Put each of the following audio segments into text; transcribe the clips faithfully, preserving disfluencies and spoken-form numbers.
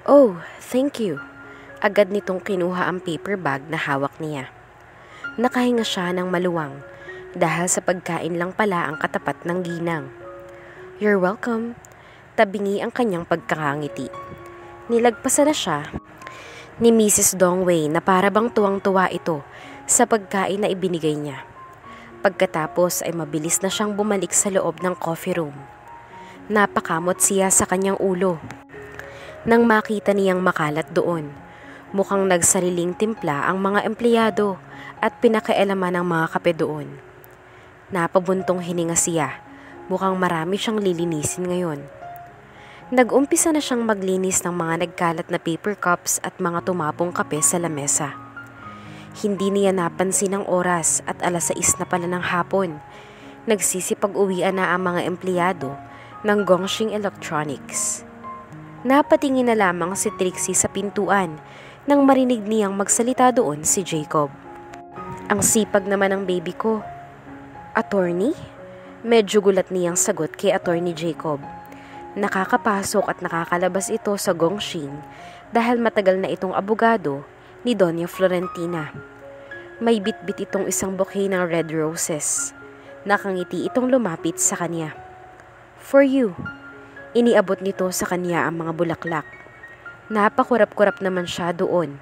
Oh, thank you. Agad nitong kinuha ang paper bag na hawak niya. Nakahinga siya ng maluwang dahil sa pagkain lang pala ang katapat ng ginang. You're welcome. Tabingi ang kanyang pagkakangiti. Nilagpasan na siya ni Missus Dongwei na para bang tuwang-tuwa ito sa pagkain na ibinigay niya. Pagkatapos ay mabilis na siyang bumalik sa loob ng coffee room. Napakamot siya sa kanyang ulo nang makita niyang makalat doon. Mukhang nagsariling timpla ang mga empleyado at pinakailaman ng mga kape doon. Napabuntong hininga siya. Mukhang marami siyang lilinisin ngayon. Nag-umpisa na siyang maglinis ng mga nagkalat na paper cups at mga tumapong kape sa lamesa. Hindi niya napansin ang oras at alas sais na pala ng hapon. Nagsisipag-uwian na ang mga empleyado ng Gongxing Electronics. Napatingin na lamang si Trixie sa pintuan nang marinig niyang magsalita doon si Jacob. Ang sipag naman ng baby ko. Attorney? Medyo gulat niyang sagot kay Attorney Jacob. Nakakapasok at nakakalabas ito sa Gongxing dahil matagal na itong abogado ni Doña Florentina. May bitbit itong isang bouquet ng red roses. Nakangiti itong lumapit sa kanya. For you. Iniabot nito sa kanya ang mga bulaklak. Napakurap-kurap naman siya doon.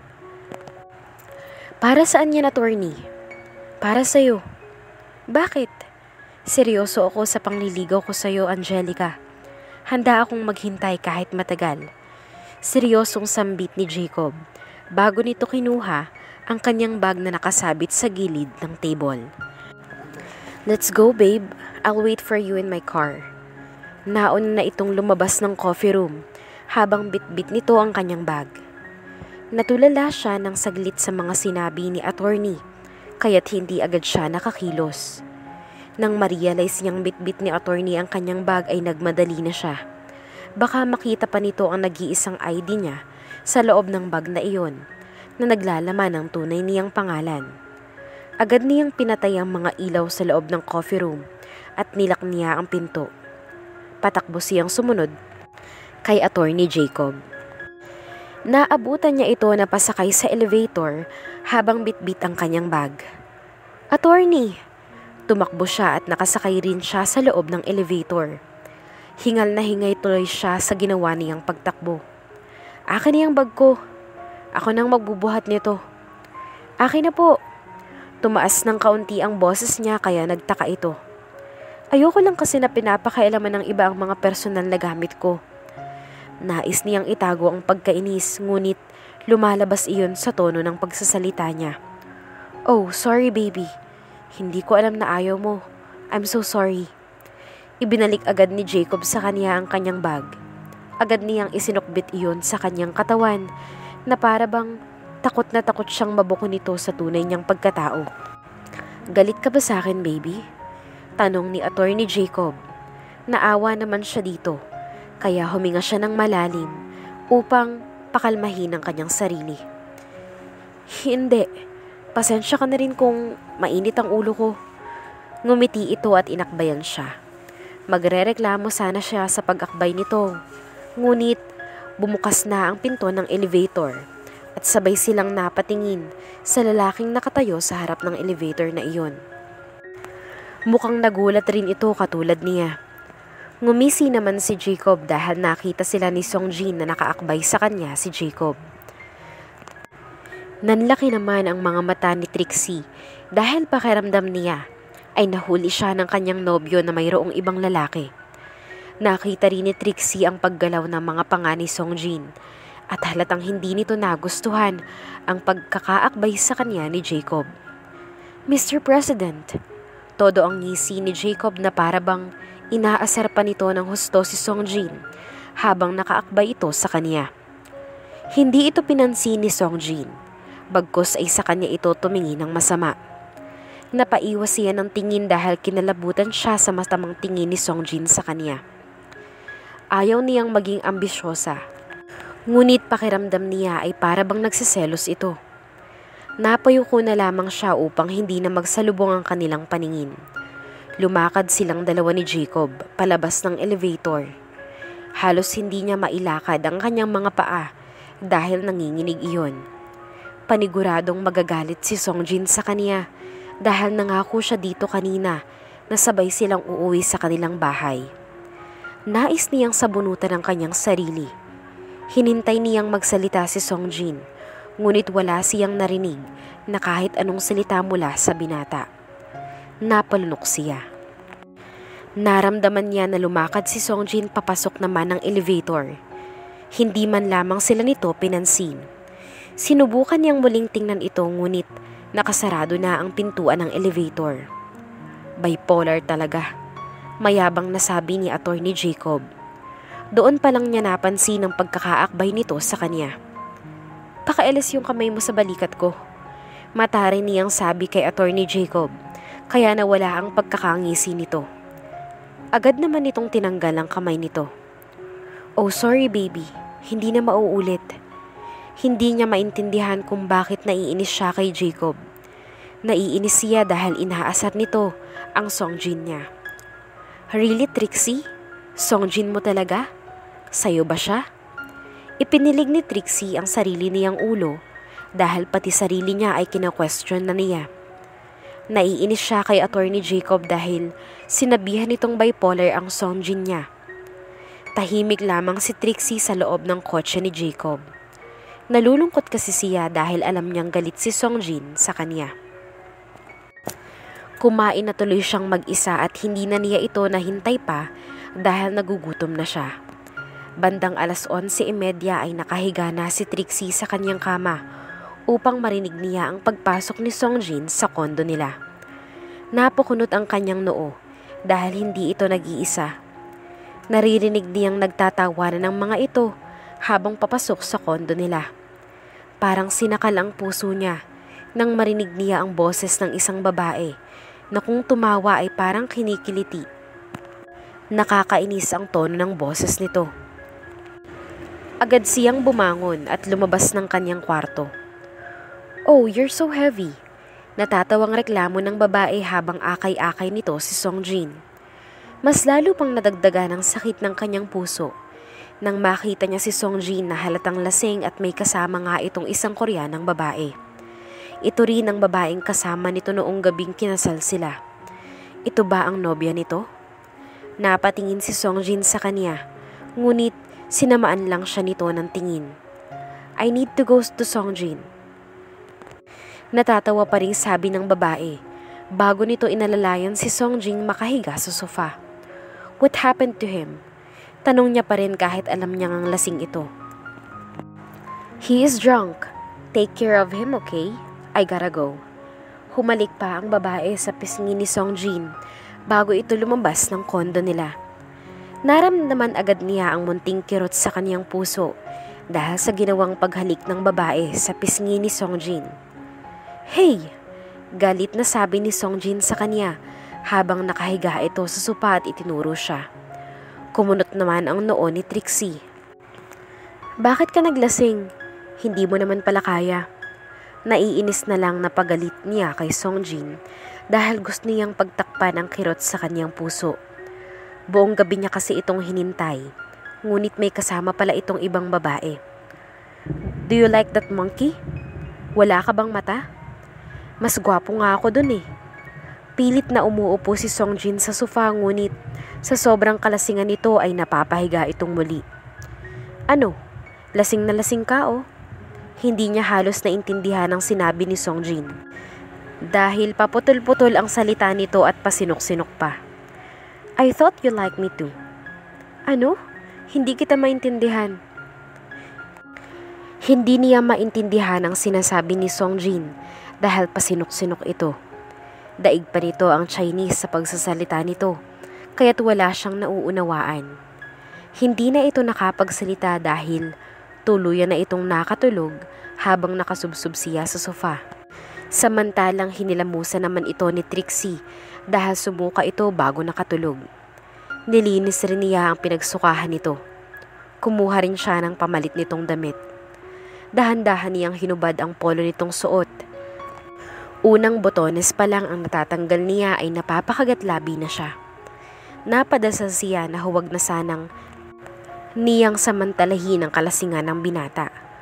Para saan yan, attorney? Para sa'yo. Bakit? Seryoso ako sa pangliligaw ko sa'yo, Angelica. Handa akong maghintay kahit matagal. Seryosong sambit ni Jacob bago nito kinuha ang kanyang bag na nakasabit sa gilid ng table. Let's go, babe. I'll wait for you in my car. Nauna na itong lumabas ng coffee room habang bitbit nito ang kanyang bag. Natulala siya ng saglit sa mga sinabi ni attorney kaya't hindi agad siya nakakilos. Nang ma-realize niyang bitbit ni attorney ang kanyang bag ay nagmadali na siya. Baka makita pa nito ang nag-iisang I D niya sa loob ng bag na iyon na naglalaman ng tunay niyang pangalan. Agad niyang pinatay ang mga ilaw sa loob ng coffee room at nilak niya ang pinto. Patakbo siyang sumunod kay attorney Jacob. Naabutan niya ito na pasakay sa elevator habang bitbit ang kanyang bag. Attorney! Tumakbo siya at nakasakay rin siya sa loob ng elevator. Hingal na hingay tuloy siya sa ginawa niyang pagtakbo. Akin na yung bag ko. Ako nang magbubuhat nito. Akin na po. Tumaas ng kaunti ang boses niya kaya nagtaka ito. Ayoko lang kasi na pinapakailaman ng iba ang mga personal na gamit ko. Nais niyang itago ang pagkainis ngunit lumalabas iyon sa tono ng pagsasalita niya. Oh, sorry baby. Hindi ko alam na ayaw mo. I'm so sorry. Ibinalik agad ni Jacob sa kanya ang kanyang bag. Agad niyang isinukbit iyon sa kanyang katawan na para bang takot na takot siyang mabuko nito sa tunay niyang pagkatao. Galit ka ba sa akin, baby? Tanong ni attorney Jacob. Naawa naman siya dito, kaya huminga siya ng malalim upang pakalmahin ang kanyang sarili. Hindi, pasensya ka na rin kung mainit ang ulo ko. Ngumiti ito at inakbayan siya. Magrereklamo sana siya sa pag-akbay nito, ngunit bumukas na ang pinto ng elevator at sabay silang napatingin sa lalaking nakatayo sa harap ng elevator na iyon. Mukhang nagulat rin ito katulad niya. Ngumisi naman si Jacob dahil nakita sila ni Songjin na nakaakbay sa kanya si Jacob. Nanlaki naman ang mga mata ni Trixie dahil pakiramdam niya ay nahuli siya ng kanyang nobyo na mayroong ibang lalaki. Nakita rin ni Trixie ang paggalaw ng mga panga ni Songjin at halatang hindi nito nagustuhan ang pagkakaakbay sa kanya ni Jacob. Mister President, todo ang ngisi ni Jacob na parabang inaasar pa nito ng husto si Songjin habang nakaakbay ito sa kanya. Hindi ito pinansin ni Songjin, bagkus ay sa kanya ito tumingin ng masama. Napaiwas siya ng tingin dahil kinalabutan siya sa masamang tingin ni Songjin sa kanya. Ayaw niyang maging ambisyosa, ngunit pakiramdam niya ay parabang nagsiselos ito. Napayuko na lamang siya upang hindi na magsalubong ang kanilang paningin. Lumakad silang dalawa ni Jacob palabas ng elevator. Halos hindi niya mailakad ang kanyang mga paa dahil nanginginig iyon. Paniguradong magagalit si Songjin sa kanya dahil nangako siya dito kanina na sabay silang uuwi sa kanilang bahay. Nais niyang sabunutan ang kanyang sarili. Hinintay niyang magsalita si Songjin, ngunit wala siyang narinig na kahit anong salita mula sa binata. Napalunok siya. Naramdaman niya na lumakad si Songjin papasok naman ng elevator. Hindi man lamang sila nito pinansin. Sinubukan niyang muling tingnan ito ngunit nakasarado na ang pintuan ng elevator. Bipolar talaga, mayabang nasabi ni Attorney Jacob. Doon pa lang niya napansin ang pagkakaakbay nito sa kanya. Pakailis yung kamay mo sa balikat ko. Mataray niyang sabi kay Attorney Jacob, kaya nawala ang pagkakangisi nito. Agad naman nitong tinanggal ang kamay nito. Oh sorry baby, hindi na mauulit. Hindi niya maintindihan kung bakit naiinis siya kay Jacob. Naiinis siya dahil inaasar nito ang Songjin niya. Really Trixie? Songjin mo talaga? Sa'yo ba siya? Ipinilig ni Trixie ang sarili niyang ulo dahil pati sarili niya ay kina-question na niya. Naiinis siya kay Attorney Jacob dahil sinabihan nitong bipolar ang Songjin niya. Tahimik lamang si Trixie sa loob ng kotse ni Jacob. Nalulungkot kasi siya dahil alam niyang galit si Songjin sa kanya. Kumain na tuloy siyang mag-isa at hindi na niya ito nahintay pa dahil nagugutom na siya. Bandang alas onse trenta ay nakahiga na si Trixie sa kanyang kama upang marinig niya ang pagpasok ni Songjin sa kondo nila. Napukunot ang kanyang noo dahil hindi ito nag-iisa. Naririnig niyang nagtatawanan ng mga ito habang papasok sa kondo nila. Parang sinakal ang puso niya nang marinig niya ang boses ng isang babae na kung tumawa ay parang kinikiliti. Nakakainis ang tono ng boses nito. Agad siyang bumangon at lumabas ng kanyang kwarto. Oh, you're so heavy. Natatawang reklamo ng babae habang akay-akay nito si Songjin. Mas lalo pang nadagdagan ang sakit ng kanyang puso nang makita niya si Songjin na halatang lasing at may kasama nga itong isang Koreanang babae. Ito rin ang babaeng kasama nito noong gabing kinasal sila. Ito ba ang nobya nito? Napatingin si Songjin sa kanya, ngunit sinamaan lang siya nito ng tingin. I need to go to Songjin. Natatawa pa rin sabi ng babae, bago nito inalalayan si Songjin makahiga sa sofa. What happened to him? Tanong niya pa rin kahit alam niyang ang lasing ito. He is drunk. Take care of him, okay? I gotta go. Humalik pa ang babae sa pisngi ni Songjin bago ito lumabas ng kondo nila. Naramdaman agad niya ang munting kirot sa kaniyang puso dahil sa ginawang paghalik ng babae sa pisngi ni Songjin. Hey! Galit na sabi ni Songjin sa kanya habang nakahiga ito sa sopa at itinuro siya. Kumunot naman ang noo ni Trixie. Bakit ka naglasing? Hindi mo naman pala kaya. Naiinis na lang na pagalit niya kay Songjin dahil gusto niyang pagtakpan ang kirot sa kanyang puso. Buong gabi niya kasi itong hinintay, ngunit may kasama pala itong ibang babae. Do you like that monkey? Wala ka bang mata? Mas gwapo nga ako dun eh. Pilit na umuupo si Songjin sa sofa ngunit sa sobrang kalasingan nito ay napapahiga itong muli. Ano? Lasing na lasing ka oh? Hindi niya halos naintindihan ang sinabi ni Songjin dahil paputol-putol ang salita nito at pasinok-sinok pa. I thought you like me too. Ano? Hindi kita maintindihan. Hindi niya maintindihan ang sinasabi ni Songjin dahil pasinok-sinok ito. Daig pa nito ang Chinese sa pagsasalita nito, kaya't wala siyang nauunawaan. Hindi na ito nakapagsalita dahil tuluyan na itong nakatulog habang nakasubsob siya sa sofa. Samantalang hinilamusan naman ito ni Trixie dahil sumuka ito bago nakatulog. Nilinis rin niya ang pinagsukahan nito. Kumuha rin siya ng pamalit nitong damit. Dahan-dahan niyang hinubad ang polo nitong suot. Unang botones pa lang ang natatanggal niya ay napapakagat labi na siya. Napadasal siya na huwag na sanang niyang samantalahin ang kalasingan ng binata.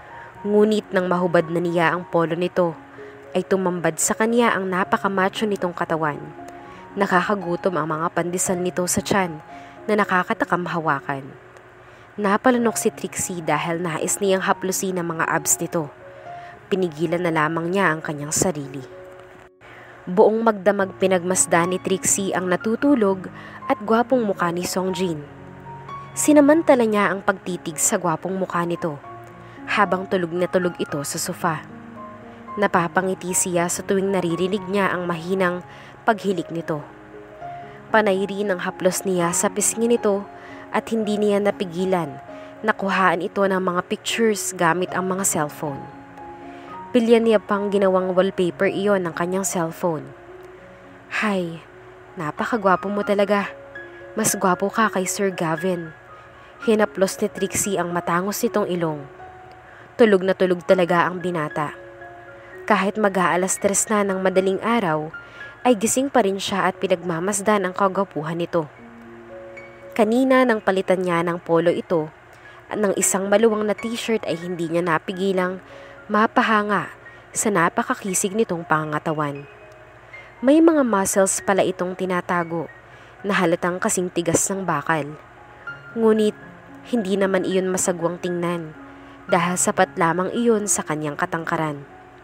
Ngunit nang mahubad na niya ang polo nito, ay tumambad sa kanya ang napakamacho nitong katawan. Nakakagutom ang mga pandesal nito sa tiyan na nakakatakam hawakan. Napalunok si Trixie dahil nais niyang haplusin ang mga abs nito. Pinigilan na lamang niya ang kanyang sarili. Buong magdamag pinagmasdan ni Trixie ang natutulog at gwapong mukha ni Songjin. Sinamantala niya ang pagtitig sa gwapong mukha nito habang tulog na tulog ito sa sofa. Napapangiti siya sa tuwing naririnig niya ang mahinang paghilik nito. Panay rin ang haplos niya sa pisngi nito at hindi niya napigilan na kuhaan ito ng mga pictures gamit ang mga cellphone. Pilyan niya pang ginawang wallpaper iyon ng kanyang cellphone. Hay, napakagwapo mo talaga. Mas gwapo ka kay Sir Gavin. Hinaplos ni Trixie ang matangos nitong ilong. Tulog na tulog talaga ang binata. Kahit mag-aalas tres na ng madaling araw, ay gising pa rin siya at pinagmamasdan ang kagwapuhan nito. Kanina nang palitan niya ng polo ito at ng isang maluwang na t-shirt ay hindi niya napigilang mapahanga sa napakakisig nitong pangangatawan. May mga muscles pala itong tinatago na halatang kasing tigas ng bakal. Ngunit hindi naman iyon masagwang tingnan dahil sapat lamang iyon sa kanyang katangkaran.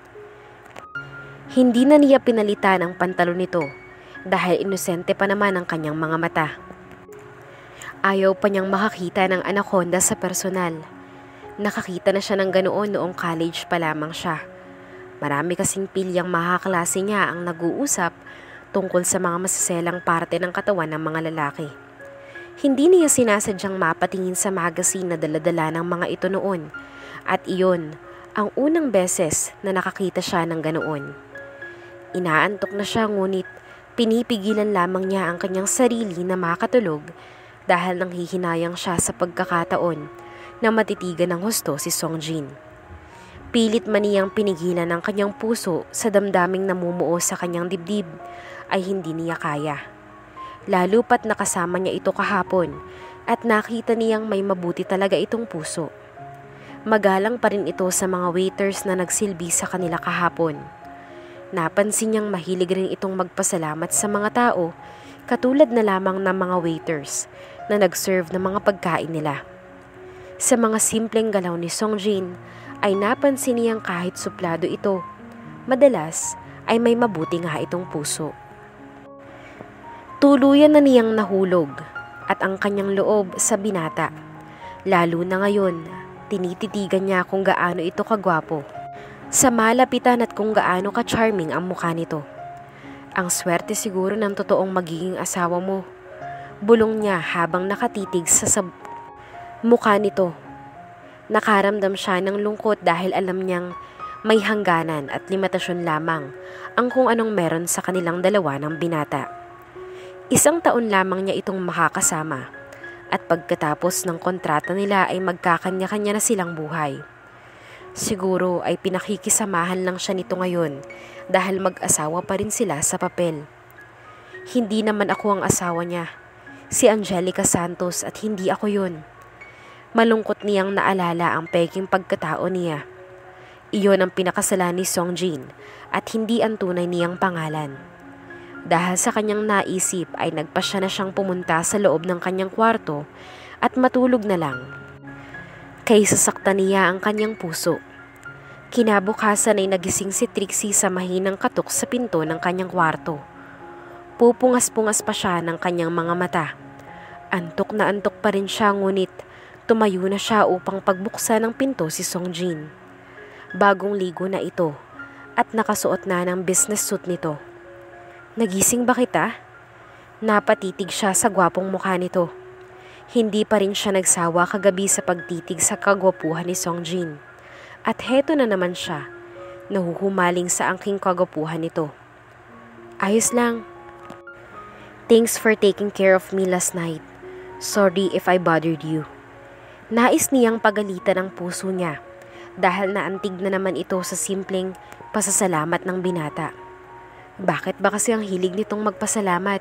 Hindi na niya pinalitan ang pantalon nito dahil inosente pa naman ang kanyang mga mata. Ayaw pa niyang makakita ng anaconda sa personal. Nakakita na siya ng ganoon noong college pa lamang siya. Marami kasing pilyang makaklase niya ang nag-uusap tungkol sa mga masaselang parte ng katawan ng mga lalaki. Hindi niya sinasadyang mapatingin sa magazine na daladala ng mga ito noon at iyon ang unang beses na nakakita siya ng ganoon. Inaantok na siya ngunit pinipigilan lamang niya ang kanyang sarili na makatulog dahil nanghihinayang siya sa pagkakataon na matitigan ng husto si Songjin. Pilit man niyang pinigilan ang kanyang puso sa damdaming namumuo sa kanyang dibdib ay hindi niya kaya. Lalo pat nakasama niya ito kahapon at nakita niyang may mabuti talaga itong puso. Magalang pa rin ito sa mga waiters na nagsilbi sa kanila kahapon. Napansin niyang mahilig rin itong magpasalamat sa mga tao katulad na lamang ng mga waiters na nag-serve ng mga pagkain nila. Sa mga simpleng galaw ni Songjin ay napansin niyang kahit suplado ito, madalas ay may mabuti nga itong puso. Tuluyan na niyang nahulog at ang kanyang loob sa binata. Lalo na ngayon, tinititigan niya kung gaano ito kagwapo. Sa malapitan at kung gaano ka-charming ang mukha nito. Ang swerte siguro ng totoong magiging asawa mo. Bulong niya habang nakatitig sa sab- mukha nito. Nakaramdam siya ng lungkot dahil alam niyang may hangganan at limitasyon lamang ang kung anong meron sa kanilang dalawa ng binata. Isang taon lamang niya itong makakasama at pagkatapos ng kontrata nila ay magkakanya-kanya na silang buhay. Siguro ay pinakikisamahan lang siya nito ngayon dahil mag-asawa pa rin sila sa papel. Hindi naman ako ang asawa niya. Si Angelica Santos at hindi ako yun. Malungkot niyang naalala ang peking pagkatao niya. Iyon ang pinakasalan ni Songjin at hindi ang tunay niyang pangalan. Dahil sa kanyang naisip ay nagpasya na siyang pumunta sa loob ng kanyang kwarto at matulog na lang. Kaysa saktan niya ang kanyang puso. Kinabukasan ay nagising si Trixie sa mahinang katok sa pinto ng kanyang kwarto. Pupungas-pungas pa siya ng kanyang mga mata. Antok na antok pa rin siya ngunit tumayo na siya upang pagbuksan ng pinto si Songjin. Bagong ligo na ito at nakasuot na ng business suit nito. Nagising ba kita? Napatitig siya sa gwapong mukha nito. Hindi pa rin siya nagsawa kagabi sa pagtitig sa kagwapuhan ni Songjin. At heto na naman siya, nahuhumaling sa angking kagwapuhan nito. Ayos lang. Thanks for taking care of me last night. Sorry if I bothered you. Nais niyang pagalitan ang puso niya dahil naantig na naman ito sa simpleng pasasalamat ng binata. Bakit ba kasi ang hilig nitong magpasalamat?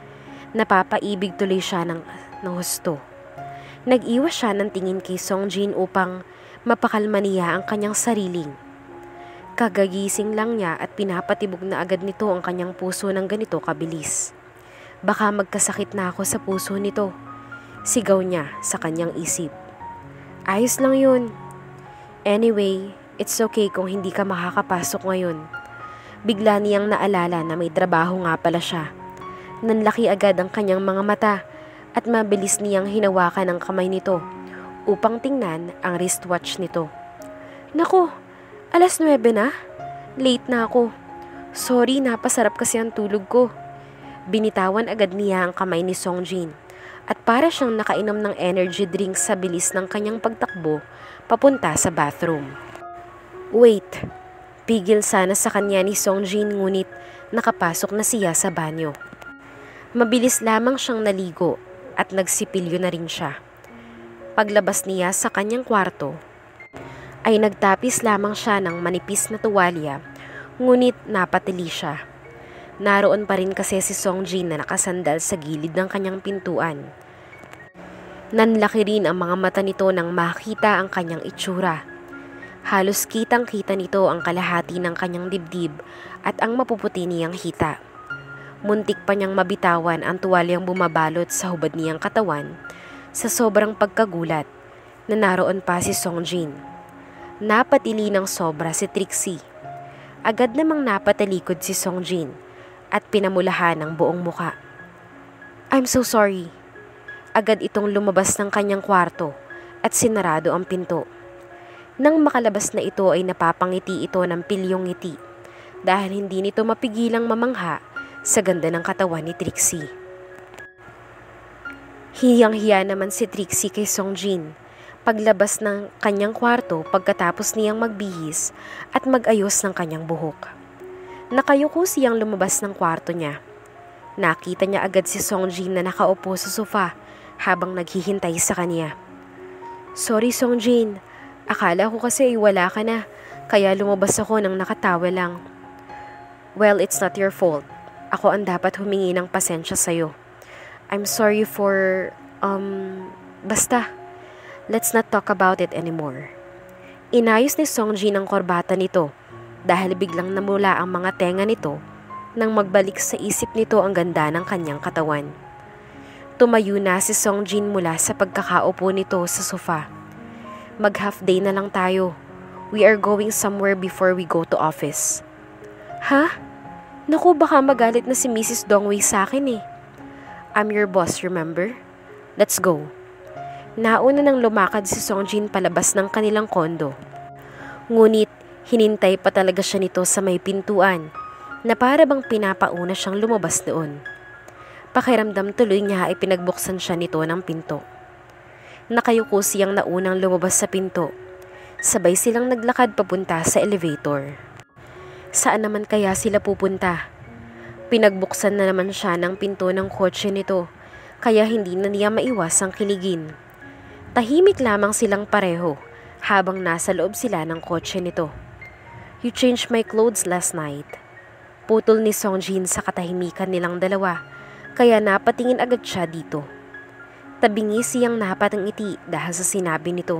Napapaibig tuloy siya ng, ng husto. Nag-iwas siya ng tingin kay Songjin upang Mapakalma niya ang kanyang sariling. Kagagising lang niya at pinapatibog na agad nito ang kanyang puso ng ganito kabilis. Baka magkasakit na ako sa puso nito, sigaw niya sa kanyang isip. Ayos lang yun. Anyway, it's okay kung hindi ka makakapasok ngayon. Bigla niyang naalala na may trabaho nga pala siya. Nanlaki agad ang kanyang mga mata at mabilis niyang hinawakan ang kamay nito upang tingnan ang wristwatch nito. Naku, alas nuwebe na? Late na ako. Sorry, napasarap kasi ang tulog ko. Binitawan agad niya ang kamay ni Songjin at para siyang nakainom ng energy drink sa bilis ng kanyang pagtakbo papunta sa bathroom. Wait, pigil sana sa kanya ni Songjin ngunit nakapasok na siya sa banyo. Mabilis lamang siyang naligo at nagsipilyo na rin siya. Paglabas niya sa kanyang kwarto, ay nagtapis lamang siya ng manipis na tuwalya, ngunit napatili siya. Naroon pa rin kasi si Songjin na nakasandal sa gilid ng kanyang pintuan. Nanlaki rin ang mga mata nito nang makita ang kanyang itsura. Halos kitang-kita nito ang kalahati ng kanyang dibdib at ang mapuputi niyang hita. Muntik pa niyang mabitawan ang tuwalyang bumabalot sa hubad niyang katawan sa sobrang pagkagulat na naroon pa si Songjin. Napatili ng sobra si Trixie. Agad namang napatalikod si Songjin at pinamulahan ang buong muka. I'm so sorry. Agad itong lumabas ng kanyang kwarto at sinarado ang pinto. Nang makalabas na ito ay napapangiti ito ng pilyong ngiti dahil hindi nito mapigilang mamangha sa ganda ng katawan ni Trixie. Hiyang-hiya naman si Trixie kay Songjin paglabas ng kanyang kwarto pagkatapos niyang magbihis at mag-ayos ng kanyang buhok. Nakayuko siyang lumabas ng kwarto niya. Nakita niya agad si Songjin na nakaupo sa sofa habang naghihintay sa kanya. Sorry Songjin, akala ko kasi ay wala ka na, kaya lumabas ako nang nakatawa lang. Well, it's not your fault. Ako ang dapat humingi ng pasensya sa'yo. I'm sorry for, um, basta. Let's not talk about it anymore. Inayos ni Songjin ang korbata nito dahil biglang namula ang mga tenga nito nang magbalik sa isip nito ang ganda ng kanyang katawan. Tumayo na si Songjin mula sa pagkakaupo nito sa sofa. Mag-half day na lang tayo. We are going somewhere before we go to office. Ha? Naku, baka magalit na si Missus Dongwei sa akin eh. I'm your boss, remember? Let's go. Nauna nang lumakad si Songjin palabas ng kanilang kondo. Ngunit, hinintay pa talaga siya nito sa may pintuan na para bang pinapauna siyang lumabas doon. Pakiramdam tuloy niya ay pinagbuksan siya nito ng pinto. Nakayuko siyang naunang lumabas sa pinto. Sabay silang naglakad papunta sa elevator. Saan naman kaya sila pupunta? Pinagbuksan na naman siya ng pinto ng kotse nito, kaya hindi na niya maiwasang kiligin. Tahimik lamang silang pareho habang nasa loob sila ng kotse nito. You changed my clothes last night. Putol ni Songjin sa katahimikan nilang dalawa, kaya napatingin agad siya dito. Tabingi siyang napatangiti dahil sa sinabi nito.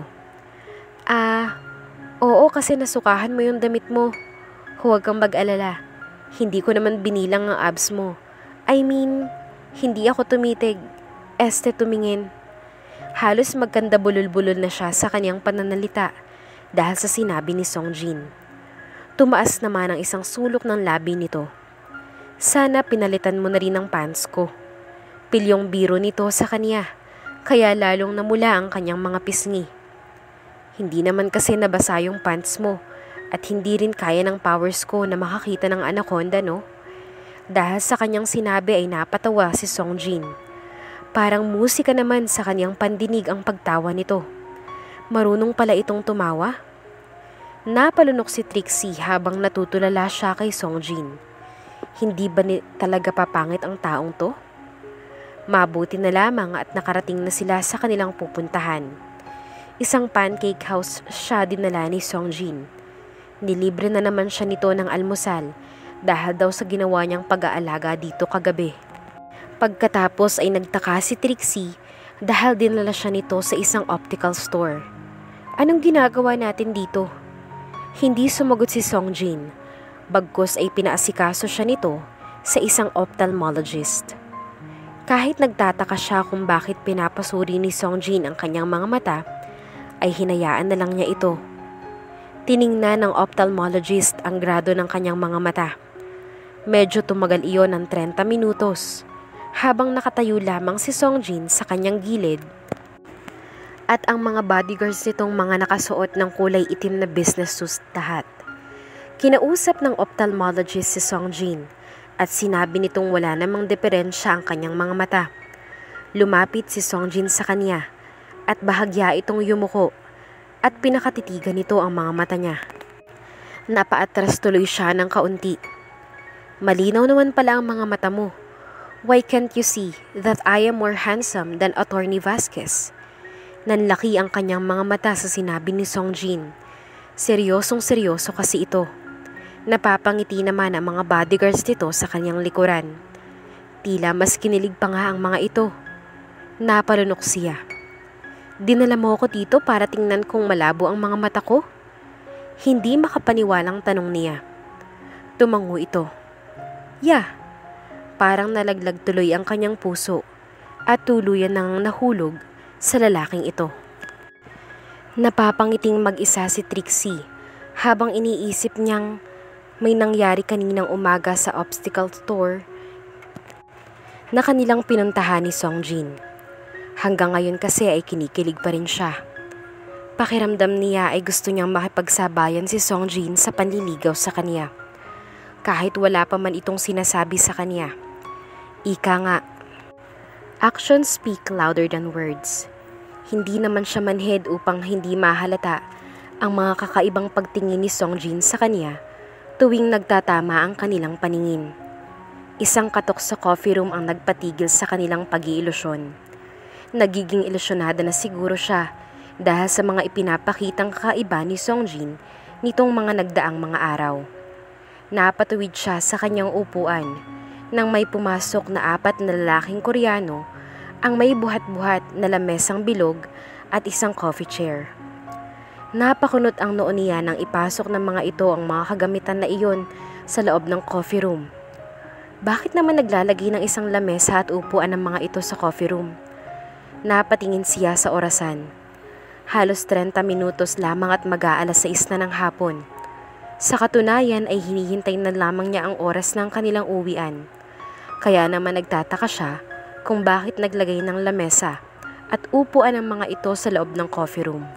Ah, oo kasi nasukahan mo yung damit mo. Huwag kang mag-alala. Hindi ko naman binilang ang abs mo. I mean, hindi ako tumitig. Este tumingin. Halos magkanda bulol-bulol na siya sa kanyang pananalita dahil sa sinabi ni Songjin. Tumaas naman ang isang sulok ng labi nito. Sana pinalitan mo na rin ang pants ko. Pilyong biro nito sa kanya, kaya lalong namula ang kanyang mga pisngi. Hindi naman kasi nabasa yung pants mo at hindi rin kaya ng powers ko na makakita ng anaconda, no? Dahil sa kanyang sinabi ay napatawa si Songjin. Parang musika naman sa kanyang pandinig ang pagtawa nito. Marunong pala itong tumawa. Napalunok si Trixie habang natutulala siya kay Songjin. Hindi ba ni talaga papangit ang taong to? Mabuti na lamang at nakarating na sila sa kanilang pupuntahan. Isang pancake house siya dinala ni Songjin. Nilibre na naman siya nito ng almusal dahil daw sa ginawa niyang pag-aalaga dito kagabi. Pagkatapos ay nagtaka si Trixie dahil dinala siya nito sa isang optical store. Anong ginagawa natin dito? Hindi sumagot si Songjin, bagkus ay pinaasikaso siya nito sa isang ophthalmologist. Kahit nagtataka siya kung bakit pinapasuri ni Songjin ang kanyang mga mata, ay hinayaan na lang niya ito. Tiningnan ng ophthalmologist ang grado ng kanyang mga mata. Medyo tumagal iyon ng thirty minutos, habang nakatayo lamang si Songjin sa kanyang gilid at ang mga bodyguards nitong mga nakasuot ng kulay itim na business suits lahat. Kinausap ng ophthalmologist si Songjin at sinabi nitong wala namang diferensya ang kanyang mga mata. Lumapit si Songjin sa kanya at bahagya itong yumuko at pinakatitigan nito ang mga mata niya. Napaatras tuloy siya ng kaunti. Malinaw naman pala ang mga mata mo. Why can't you see that I am more handsome than Attorney Vasquez? Nanlaki ang kanyang mga mata sa sinabi ni Songjin. Seryosong seryoso kasi ito. Napapangiti naman ang mga bodyguards nito sa kanyang likuran. Tila mas kinilig pa nga ang mga ito. Napalunok siya. Dinala mo ako dito para tingnan kung malabo ang mga mata ko? Hindi makapaniwalang tanong niya. Tumango ito. Yeah. Parang nalaglag tuloy ang kanyang puso at tuluyan nang nahulog sa lalaking ito. Napapangiting mag-isa si Trixie habang iniisip niyang may nangyari kaninang umaga sa obstacle store na kanilang pinuntahan ni Songjin. Hanggang ngayon kasi ay kinikilig pa rin siya. Pakiramdam niya ay gusto niyang makipagsabayan si Songjin sa panliligaw sa kanya. Kahit wala pa man itong sinasabi sa kanya. Ika nga, actions speak louder than words. Hindi naman siya manhid upang hindi mahalata ang mga kakaibang pagtingin ni Songjin sa kanya tuwing nagtatama ang kanilang paningin. Isang katok sa coffee room ang nagpatigil sa kanilang pag-iilusyon. Nagiging ilusyonada na siguro siya dahil sa mga ipinapakitang kakaiba ni Songjin nitong mga nagdaang mga araw. Napatuwid siya sa kanyang upuan nang may pumasok na apat na lalaking Koreano ang may buhat-buhat na lamesang bilog at isang coffee chair. Napakunot ang noo niya nang ipasok ng mga ito ang mga kagamitan na iyon sa loob ng coffee room. Bakit naman naglalagay ng isang lamesa at upuan ng mga ito sa coffee room? Napatingin siya sa orasan. Halos thirty minutos lamang at mag-aalas sais na ng hapon. Sa katunayan ay hinihintay na lamang niya ang oras ng kanilang uwian. Kaya naman nagtataka siya kung bakit naglagay ng lamesa at upuan ang mga ito sa loob ng coffee room.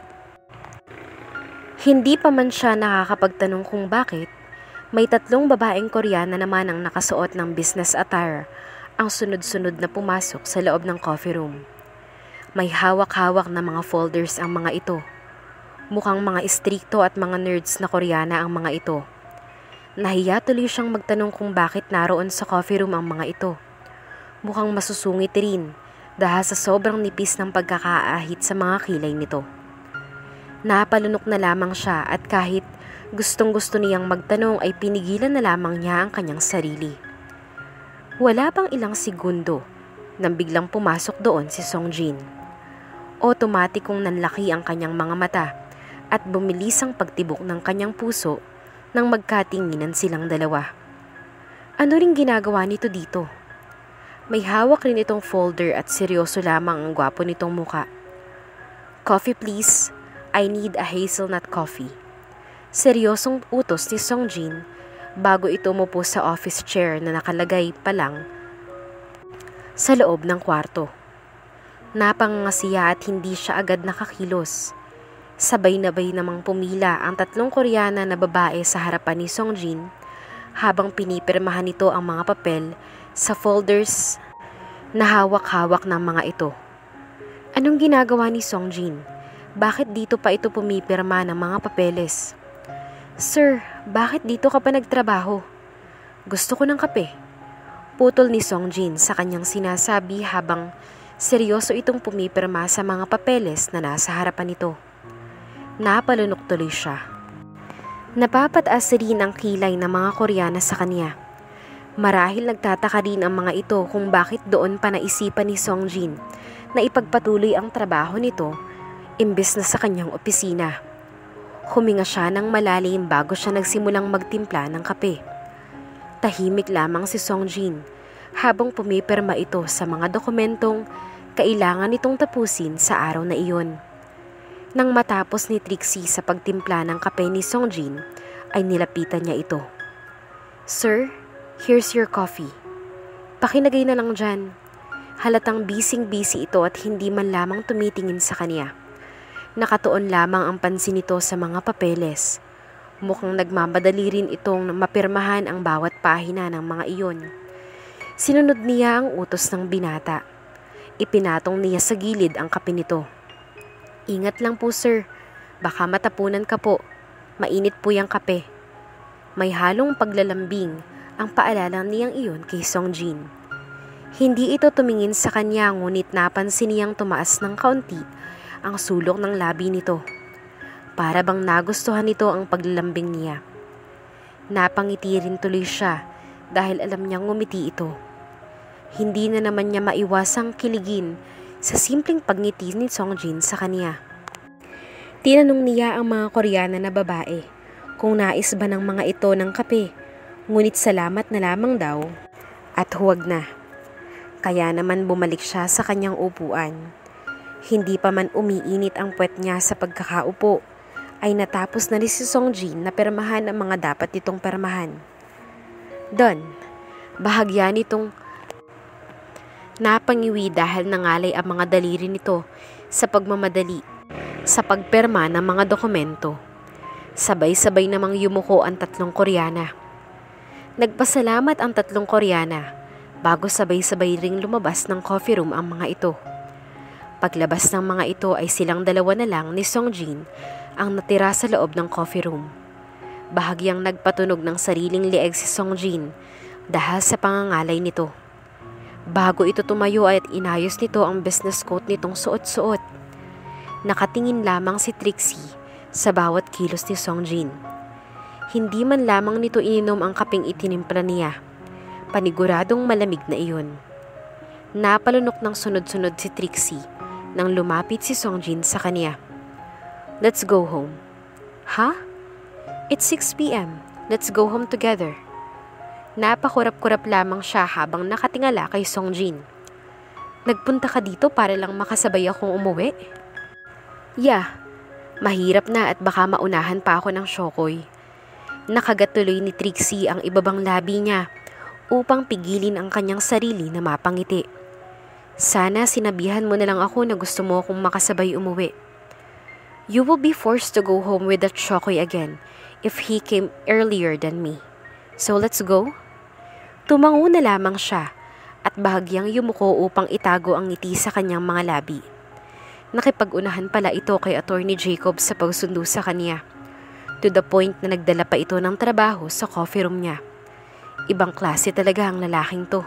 Hindi pa man siya nakakapagtanong kung bakit, may tatlong babaeng Koreana naman ang nakasuot ng business attire ang sunod-sunod na pumasok sa loob ng coffee room. May hawak-hawak na mga folders ang mga ito. Mukhang mga istrikto at mga nerds na Koreana ang mga ito. Nahiya tuloy siyang magtanong kung bakit naroon sa coffee room ang mga ito. Mukhang masusungit rin dahil sa sobrang nipis ng pagkakaahit sa mga kilay nito. Napalunok na lamang siya at kahit gustong gusto niyang magtanong ay pinigilan na lamang niya ang kanyang sarili. Wala pang ilang segundo nang biglang pumasok doon si Songjin. Otomatikong nanlaki ang kanyang mga mata at bumilis ang pagtibok ng kanyang puso nang magkatinginan silang dalawa. Ano ring ginagawa nito dito? May hawak rin itong folder at seryoso lamang ang gwapo nitong muka. Coffee please, I need a hazelnut coffee. Seryosong utos ni Songjin bago ito umupo sa office chair na nakalagay pa lang sa loob ng kwarto. Napangangasiya at hindi siya agad nakakilos. Sabay-nabay namang pumila ang tatlong Koreana na babae sa harapan ni Songjin habang pinipirmahan nito ang mga papel sa folders na hawak-hawak ng mga ito. Anong ginagawa ni Songjin? Bakit dito pa ito pumipirma ng mga papeles? Sir, bakit dito ka pa nagtrabaho? Gusto ko ng kape. Putol ni Songjin sa kanyang sinasabi habang seryoso itong pumipirma sa mga papeles na nasa harapan nito. Napalunok tuloy siya. Napapataas rin ang kilay ng mga Koreana sa kanya. Marahil nagtataka rin ang mga ito kung bakit doon pa naisipan ni Songjin na ipagpatuloy ang trabaho nito imbes na sa kanyang opisina. Huminga siya ng malalim bago siya nagsimulang magtimpla ng kape. Tahimik lamang si Songjin habang pumipirma ito sa mga dokumentong kailangan itong tapusin sa araw na iyon. Nang matapos ni Trixie sa pagtimpla ng kape ni Songjin, ay nilapitan niya ito. "Sir, here's your coffee." Pakinagay na lang dyan. Halatang bising-busy ito at hindi man lamang tumitingin sa kanya. Nakatuon lamang ang pansin nito sa mga papeles. Mukhang nagmamadali rin itong mapirmahan ang bawat pahina ng mga iyon. Sinunod niya ang utos ng binata. Ipinatong niya sa gilid ang kape nito. "Ingat lang po sir, baka matapunan ka po. Mainit po yung kape." May halong paglalambing ang paalala niyang iyon kay Songjin. Hindi ito tumingin sa kanya ngunit napansin niyang tumaas ng kaunti ang sulok ng labi nito. Para bang nagustuhan nito ang paglalambing niya. Napangiti rin tuloy siya dahil alam niyang ngumiti ito. Hindi na naman niya maiwasang kiligin sa simpleng pagngiti ni Songjin sa kanya. Tinanong niya ang mga Koreana na babae kung nais ba ng mga ito ng kape, ngunit salamat na lamang daw at huwag na. Kaya naman bumalik siya sa kanyang upuan. Hindi pa man umiinit ang puwet niya sa pagkakaupo, ay natapos na rin si Songjin na permahan ang mga dapat nitong permahan. Done. Bahagya nitong napangiwi dahil nangalay ang mga daliri nito sa pagmamadali sa pagperma ng mga dokumento. Sabay-sabay namang yumuko ang tatlong Koreana. Nagpasalamat ang tatlong Koreana bago sabay-sabay ring lumabas ng coffee room ang mga ito. Paglabas ng mga ito ay silang dalawa na lang ni Songjin ang natira sa loob ng coffee room. Bahagyang nagpatunog ng sariling leeg si Songjin dahil sa pangangalay nito. Bago ito tumayo ay inayos nito ang business coat nitong suot-suot. Nakatingin lamang si Trixie sa bawat kilos ni Songjin. Hindi man lamang nito ininom ang kapeng itinimpla niya. Paniguradong malamig na iyon. Napalunok ng sunod-sunod si Trixie nang lumapit si Songjin sa kanya. "Let's go home." "Ha? It's six p m Let's go home together." Napakurap-kurap lamang siya habang nakatingala kay Songjin. "Nagpunta ka dito para lang makasabay akong umuwi?" "Yeah, mahirap na at baka maunahan pa ako ng Shokoy." Nakagat tuloy ni Trixie ang ibabang labi niya upang pigilin ang kanyang sarili na mapangiti. "Sana sinabihan mo na lang ako na gusto mo akong makasabay umuwi." "You will be forced to go home with that Shokoy again if he came earlier than me. So let's go?" Tumango na lamang siya at bahagyang yumuko upang itago ang ngiti sa kanyang mga labi. Nakipag-unahan pala ito kay Attorney Jacob sa pagsundo sa kanya, to the point na nagdala pa ito ng trabaho sa coffee room niya. Ibang klase talaga ang lalaking to.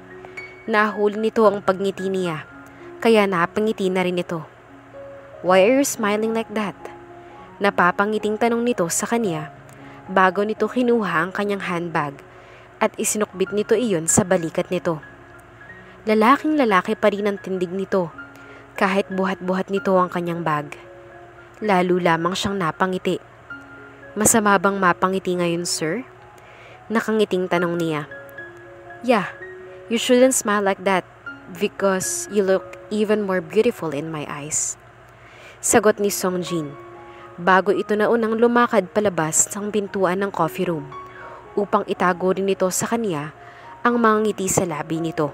Nahuli nito ang pagngiti niya, kaya napangiti na rin ito. "Why are you smiling like that?" Napapangiting tanong nito sa kanya bago nito kinuha ang kanyang handbag at isinukbit nito iyon sa balikat nito. Lalaking lalaki pa rin ang tindig nito kahit buhat-buhat nito ang kanyang bag. Lalo lamang siyang napangiti. "Masama bang mapangiti ngayon, sir?" Nakangiting tanong niya. "Yeah, you shouldn't smile like that because you look even more beautiful in my eyes." Sagot ni Songjin bago ito na unang lumakad palabas ng pintuan ng coffee room upang itago rin nito sa kanya ang mga ngiti sa labi nito.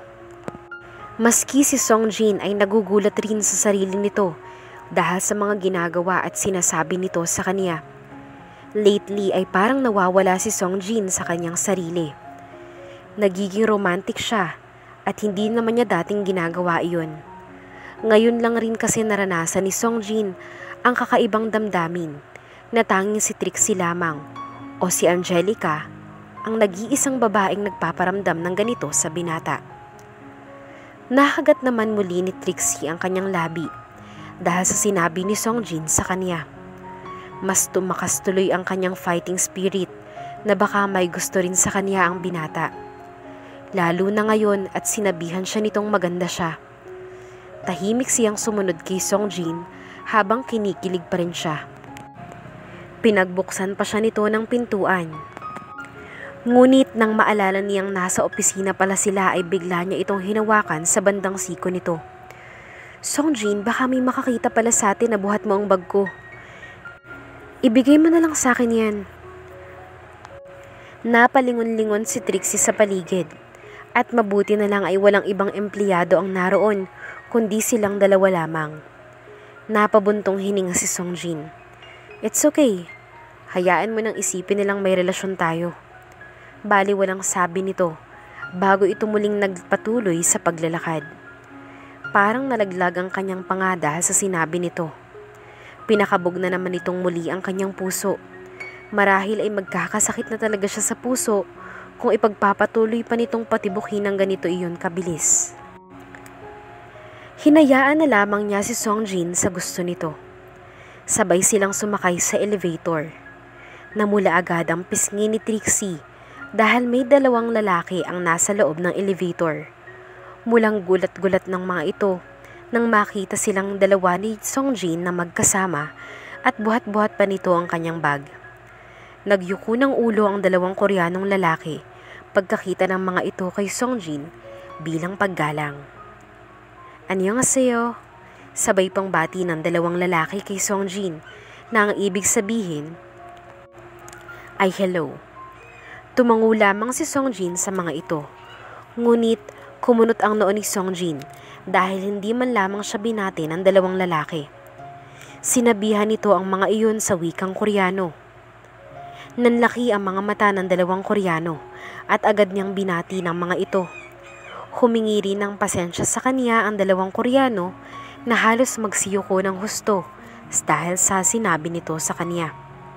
Maski si Songjin ay nagugulat rin sa sarili nito dahil sa mga ginagawa at sinasabi nito sa kanya. Lately ay parang nawawala si Songjin sa kanyang sarili. Nagiging romantic siya at hindi naman niya dating ginagawa iyon. Ngayon lang rin kasi naranasan ni Songjin ang kakaibang damdamin na tanging si Trixie lamang o si Angelica ang nag-iisang babaeng nagpaparamdam ng ganito sa binata. Nakagat naman muli ni Trixie ang kanyang labi dahil sa sinabi ni Songjin sa kanya. Mas tumakas tuloy ang kanyang fighting spirit na baka may gusto rin sa kanya ang binata. Lalo na ngayon at sinabihan siya nitong maganda siya. Tahimik siyang sumunod kay Songjin habang kinikilig pa rin siya. Pinagbuksan pa siya nito ng pintuan. Ngunit nang maalala niyang nasa opisina pala sila ay bigla niya itong hinawakan sa bandang siko nito. "Songjin, baka may makakita pala sa atin na buhat mo ang bag ko. Ibigay mo na lang sa akin yan." Napalingon-lingon si Trixie sa paligid at mabuti na lang ay walang ibang empleyado ang naroon kundi silang dalawa lamang. Napabuntong hininga si Songjin. "It's okay. Hayaan mo nang isipin nilang may relasyon tayo." Bali walang sabi nito bago ito muling nagpatuloy sa paglalakad. Parang nalaglag ang kanyang panga dahil sa sinabi nito. Pinakabog na naman itong muli ang kanyang puso. Marahil ay magkakasakit na talaga siya sa puso kung ipagpapatuloy pa nitong patibukin ng ganito iyon kabilis. Hinayaan na lamang niya si Songjin sa gusto nito. Sabay silang sumakay sa elevator. Namula agad ang pisngi ni Trixie dahil may dalawang lalaki ang nasa loob ng elevator. Mulang gulat-gulat ng mga ito nang makita silang dalawa ni Songjin na magkasama at buhat-buhat pa nito ang kanyang bag. Nagyuko ng ulo ang dalawang Koreanong lalaki pagkakita ng mga ito kay Songjin bilang paggalang. "Annyeonghaseyo," sabay pang bati ng dalawang lalaki kay Songjin na ang ibig sabihin ay hello. Tumango lamang si Songjin sa mga ito. Ngunit kumunot ang noo ni Songjin dahil hindi man lamang siya binati ng dalawang lalaki. Sinabihan nito ang mga iyon sa wikang Koreano. Nanlaki ang mga mata ng dalawang Koreano at agad niyang binati ng mga ito. Humingi rin ng pasensya sa kanya ang dalawang Koreano na halos magsiyuko ng husto dahil sa sinabi nito sa kanya.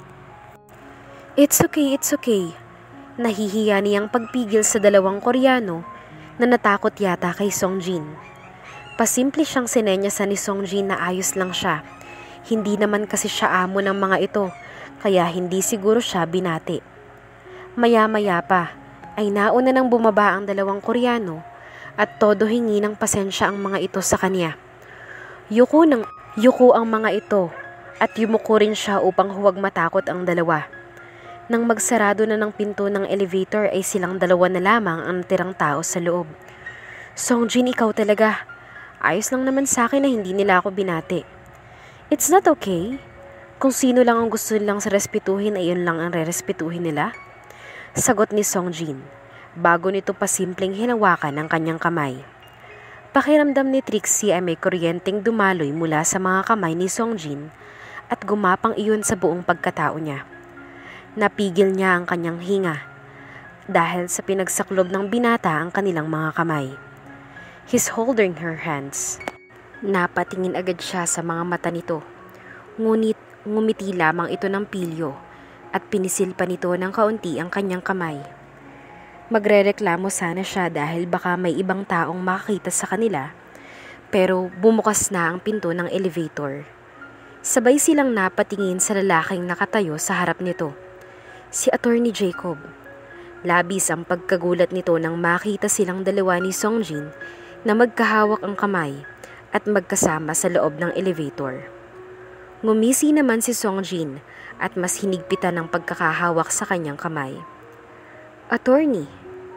"It's okay, it's okay." Nahihiya niyang pagpigil sa dalawang Koreano na natakot yata kay Songjin. Pasimple siyang sinenyasan ni Songjin na ayos lang siya. Hindi naman kasi siya amo ng mga ito, kaya hindi siguro siya binati. Maya-maya pa ay nauna nang bumaba ang dalawang Koreano at todo hingi ng pasensya ang mga ito sa kanya. Yuko, ng, yuko ang mga ito at yumuko rin siya upang huwag matakot ang dalawa. Nang magsarado na ng pinto ng elevator ay silang dalawa na lamang ang natirang tao sa loob. "Songjin, ikaw talaga. Ayos lang naman sa akin na hindi nila ako binati." "It's not okay. Kung sino lang ang gusto nilang respetuhin ay yun lang ang re-respetuhin nila," sagot ni Songjin bago nito pa simpleng hinawakan ang kanyang kamay. Pakiramdam ni Trixie ay may kuryenteng dumaloy mula sa mga kamay ni Songjin at gumapang iyon sa buong pagkatao niya. Napigil niya ang kanyang hinga dahil sa pinagsaklob ng binata ang kanilang mga kamay. He's holding her hands. Napatingin agad siya sa mga mata nito. Ngunit ngumiti lamang ito ng pilyo at pinisil pa nito ng kaunti ang kanyang kamay. Magrereklamo sana siya dahil baka may ibang taong makakita sa kanila, pero bumukas na ang pinto ng elevator. Sabay silang napatingin sa lalaking nakatayo sa harap nito. Si Attorney Jacob. Labis ang pagkagulat nito nang makita silang dalawa ni Songjin na magkahawak ang kamay at magkasama sa loob ng elevator. Ngumisi naman si Songjin at mas hinigpitan ng pagkakahawak sa kanyang kamay. "Attorney."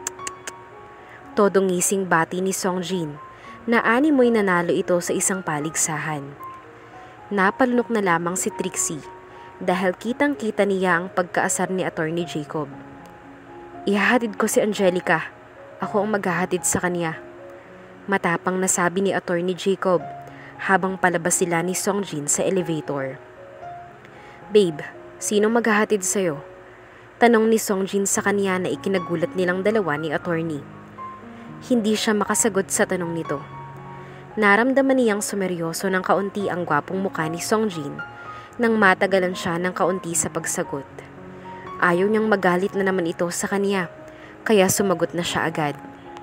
Todo ngising bati ni Songjin na animoy nanalo ito sa isang paligsahan. Napalunok na lamang si Trixie dahil kitang-kita niya ang pagkaasar ni Attorney Jacob. "Ihahatid ko si Angelica. Ako ang maghahatid sa kanya," matapang na sabi ni Attorney Jacob habang palabas sila ni Songjin sa elevator. "Babe, sino maghahatid sa'yo?" Tanong ni Songjin sa kanya na ikinagulat nilang dalawa ni Attorney. Hindi siya makasagot sa tanong nito. Naramdaman niyang sumeryoso ng kaunti ang gwapong mukha ni Songjin nang matagalan siya ng kaunti sa pagsagot. Ayaw niyang magalit na naman ito sa kanya, kaya sumagot na siya agad.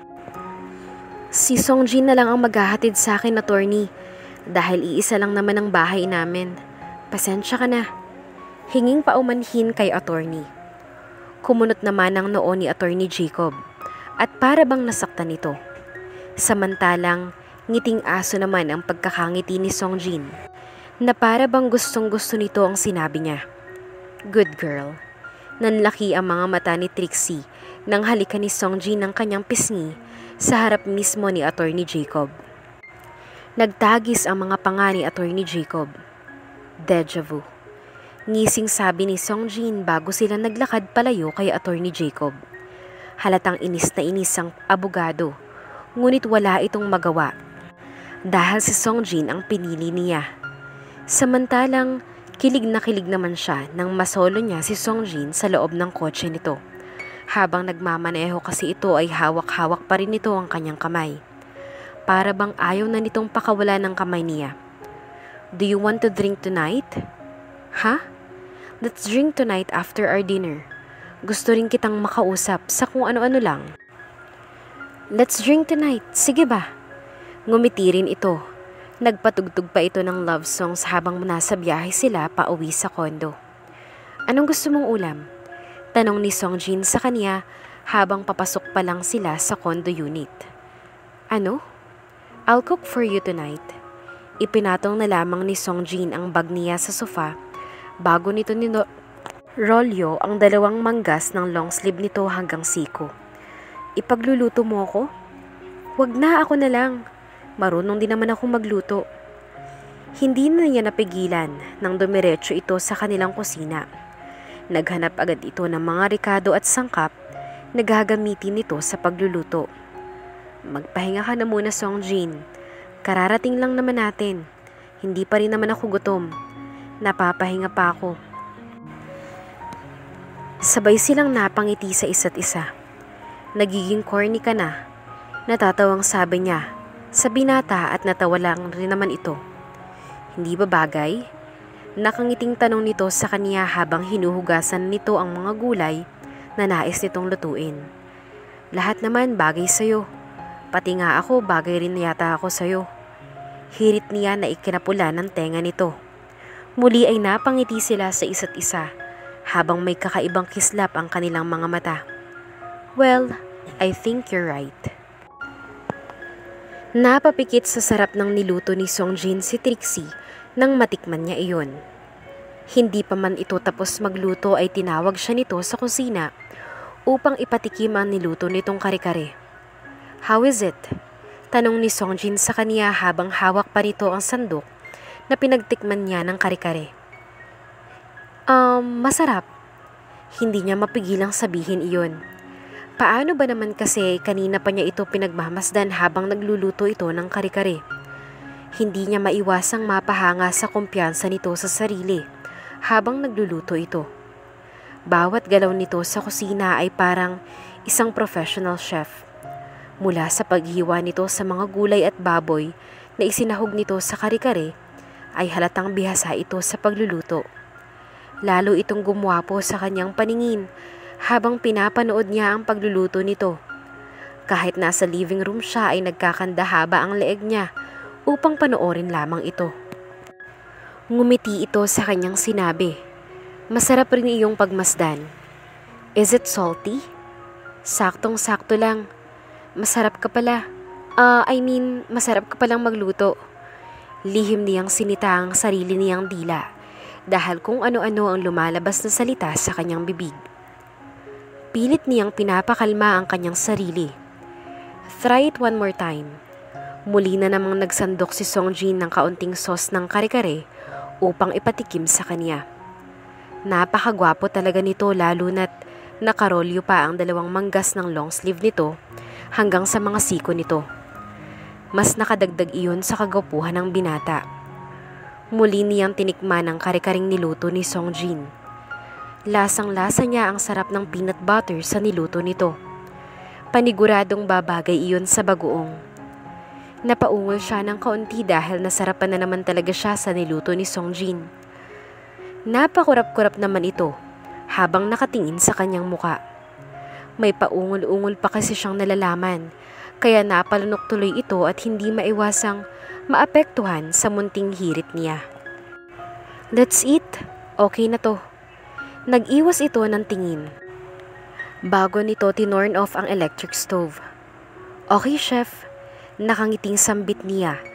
"Si Songjin na lang ang maghahatid sa akin, Attorney, dahil iisa lang naman ang bahay namin. Pasensya ka na." Hinging paumanhin kay Attorney. Kumunot naman ang noo ni Attorney Jacob at para bang nasaktan ito. Samantalang ngiting aso naman ang pagkakangiti ni Songjin. na para bang gustong gusto nito ang sinabi niya. Good girl. Nanlaki ang mga mata ni Trixie nang halikan ni Songjin ng kanyang pisngi sa harap mismo ni Attorney Jacob. Nagtagis ang mga panga ni Attorney Jacob. Deja vu. Ngising sabi ni Songjin bago sila naglakad palayo kay Attorney Jacob. Halatang inis na inis ang abogado, ngunit wala itong magawa dahil si Songjin ang pinili niya. Samantalang kilig na kilig naman siya nang masolo niya si Songjin sa loob ng kotse nito. Habang nagmamaneho kasi ito ay hawak-hawak pa rin nito ang kanyang kamay. Para bang ayaw na nitong pakawala ng kamay niya. Do you want to drink tonight? Ha? Huh? Let's drink tonight after our dinner. Gusto rin kitang makausap sa kung ano-ano lang. Let's drink tonight. Sige ba? Ngumiti rin ito. Nagpatugtog pa ito ng love songs habang nasa biyahe sila pauwi sa kondo. Anong gusto mong ulam? Tanong ni Songjin sa kanya habang papasok pa lang sila sa condo unit. Ano? I'll cook for you tonight. Ipinatong na lamang ni Songjin ang bag niya sa sofa bago nito nino rolyo ang dalawang manggas ng long sleeve nito hanggang siko. Ipagluluto mo ako? Wag na, ako na lang. Marunong din naman ako magluto. Hindi na niya napigilan nang dumiretso ito sa kanilang kusina. Naghanap agad ito ng mga rekado at sangkap na gagamitin nito sa pagluluto. Magpahinga ka na muna, Songjin. Kararating lang naman natin. Hindi pa rin naman ako gutom. Napapahinga pa ako. Sabay silang napangiti sa isa't isa. Nagiging corny ka na. Natatawang sabi niya sa binata at natawa lang rin naman ito. Hindi ba bagay? Nakangiting tanong nito sa kanya habang hinuhugasan nito ang mga gulay na nais nitong lutuin. Lahat naman bagay sa'yo. Pati nga ako, bagay rin yata ako sa'yo. Hirit niya na ikinapula ng tenga nito. Muli ay napangiti sila sa isa't isa habang may kakaibang kislap ang kanilang mga mata. Well, I think you're right. Napapikit sa sarap ng niluto ni Songjin si Trixie nang matikman niya iyon. Hindi pa man ito tapos magluto ay tinawag siya nito sa kusina upang ipatikim ang niluto nitong kare-kare. How is it? Tanong ni Songjin sa kanya habang hawak pa nito ang sandok na pinagtikman niya ng kare-kare. Um, masarap. Hindi niya mapigilang sabihin iyon. Paano ba naman kasi kanina pa niya ito pinagmamasdan habang nagluluto ito ng kare-kare? Hindi niya maiwasang mapahanga sa kumpiyansa nito sa sarili habang nagluluto ito. Bawat galaw nito sa kusina ay parang isang professional chef. Mula sa paghiwa nito sa mga gulay at baboy na isinahog nito sa kare-kare, ay halatang bihasa ito sa pagluluto. Lalo itong gumwapo sa kanyang paningin habang pinapanood niya ang pagluluto nito. Kahit nasa living room siya ay nagkakandahaba ang leeg niya upang panoorin lamang ito. Ngumiti ito sa kanyang sinabi, "Masarap rin iyong pagmasdan. Is it salty?" "Saktong-sakto lang. Masarap ka pala. Uh, I mean, masarap ka palang magluto." Lihim niyang sinita ang sarili niyang dila dahil kung ano-ano ang lumalabas na salita sa kanyang bibig. Pilit niyang pinapakalma ang kanyang sarili. Try it one more time. Muli na namang nagsandok si Songjin ng kaunting sauce ng kare-kare upang ipatikim sa kanya. Napakagwapo talaga nito lalo na't nakarolyo pa ang dalawang manggas ng long sleeve nito hanggang sa mga siko nito. Mas nakadagdag iyon sa kagwapuhan ng binata. Muli niyang tinikman ang kare-karing niluto ni Songjin. Lasang-lasa niya ang sarap ng peanut butter sa niluto nito. Paniguradong babagay iyon sa bagoong. Napaungol siya ng kaunti dahil nasarapan na naman talaga siya sa niluto ni Songjin. Napakurap-kurap naman ito habang nakatingin sa kanyang muka. May paungol-ungol pa kasi siyang nalalaman, kaya napalunok tuloy ito at hindi maiwasang maapektuhan sa munting hirit niya. "Let's eat. Okay na to." Nag-iwas ito ng tingin. Bago nito tinorn off ang electric stove. "Okay, chef." Nakangiting sambit niya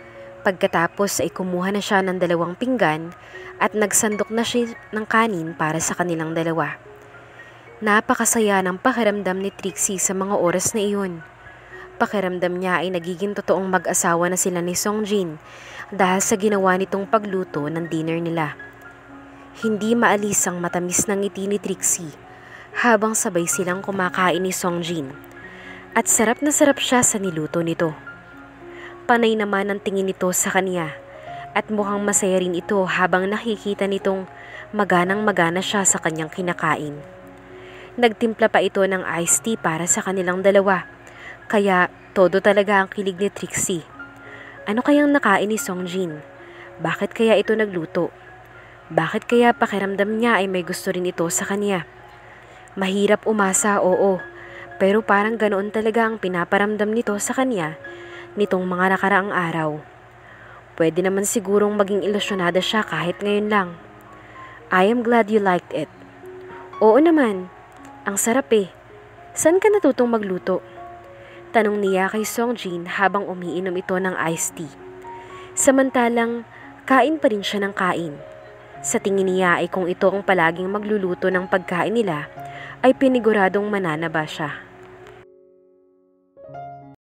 Pagkatapos ay kumuha na siya ng dalawang pinggan at nagsandok na siya ng kanin para sa kanilang dalawa. Napakasaya ng pakiramdam ni Trixie sa mga oras na iyon. Pakiramdam niya ay nagiging totoong mag-asawa na sila ni Songjin dahil sa ginawa nitong pagluto ng dinner nila. Hindi maalis ang matamis ng ngiti ni Trixie habang sabay silang kumakain ni Songjin. At sarap na sarap siya sa niluto nito. Panay naman ang tingin nito sa kanya at mukhang masaya rin ito habang nakikita nitong maganang magana siya sa kanyang kinakain. Nagtimpla pa ito ng iced tea para sa kanilang dalawa, kaya todo talaga ang kilig ni Trixie. Ano kayang nakain ni Songjin? Bakit kaya ito nagluto? Bakit kaya pakiramdam niya ay may gusto rin ito sa kanya? Mahirap umasa, oo, pero parang ganoon talaga ang pinaparamdam nito sa kanya nitong mga nakaraang araw. Pwede naman sigurong maging ilusyonada siya kahit ngayon lang. I am glad you liked it. Oo naman, ang sarap eh. Saan ka natutong magluto? Tanong niya kay Songjin habang umiinom ito ng iced tea. Samantalang, kain pa rin siya ng kain. Sa tingin niya ay kung ito ang palaging magluluto ng pagkain nila, ay piniguradong mananaba siya.